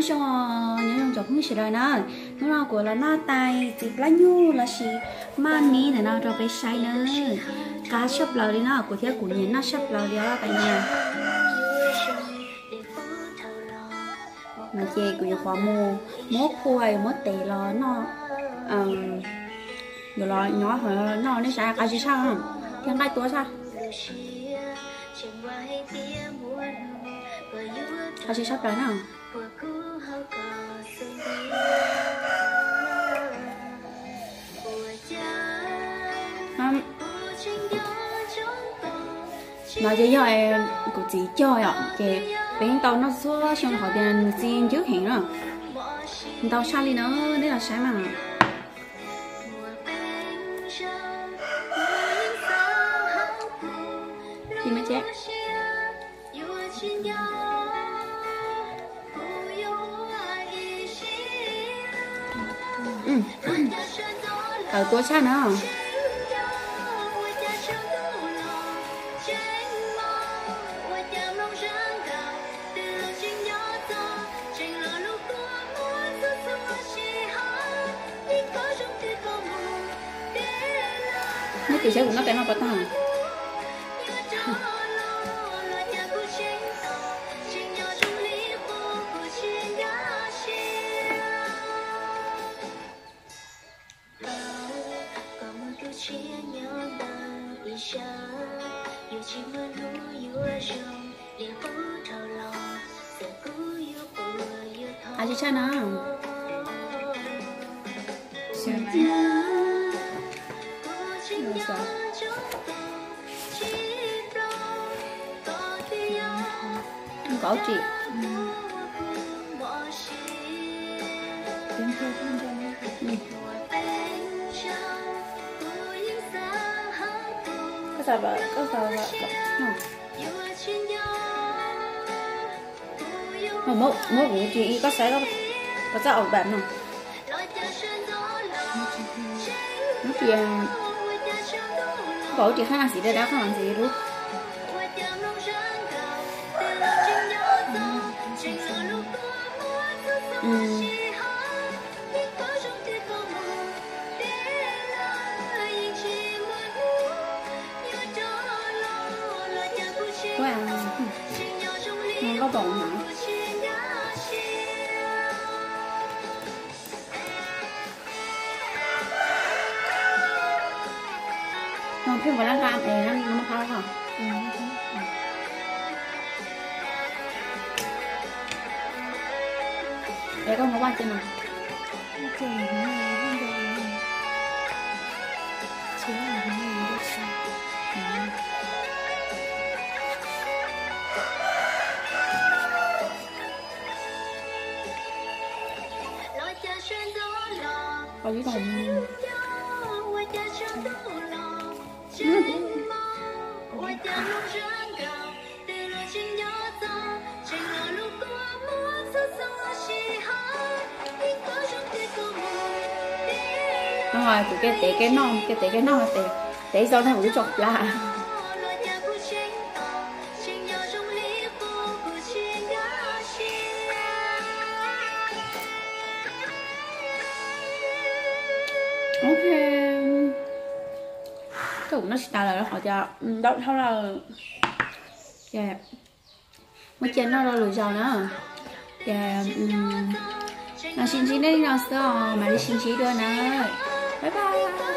xong nhớ trong chỗ không biết rồi nè nó của là nó tay thì lá nhu là gì mà mi này nó cho cái sai nữa cá shop lời đi nó của thiết của nhìn nó shop lời đi đó cả nhà mà chê của khóa mù mốt khuây mốt tệ lo nó rồi lo nhỏ hồi nó sao cái gì sao không thiên đại tuổi sao cái gì sắp tới nào mà chỉ cho em cũng chỉ cho ạ chị bên tàu nó số xong họ tiền xin trước hiện rồi tàu sao đi nữa đấy là sáng mà thì mới chết ở tuổi sao nữa nó chỉ sẽ cũng nó cái nó có tao à chị sao nào không có chị có sao vậy không mốt của chị có sẽ có sao ở bạn không chị có chị không làm gì đây đó không làm gì luôn có ăn không có bụng hả không thêm vào lá gan này nó khá hả để con có bao nhiêu nào có gì không đúng rồi của cái non cái do này của cái chọc là ok cũng nó sẽ là họ cho đâu thôi là yeah. Mới trên nó rồi rồi nữa yeah. Là xin đấy nào sao mà đi xin đưa nữa bye bye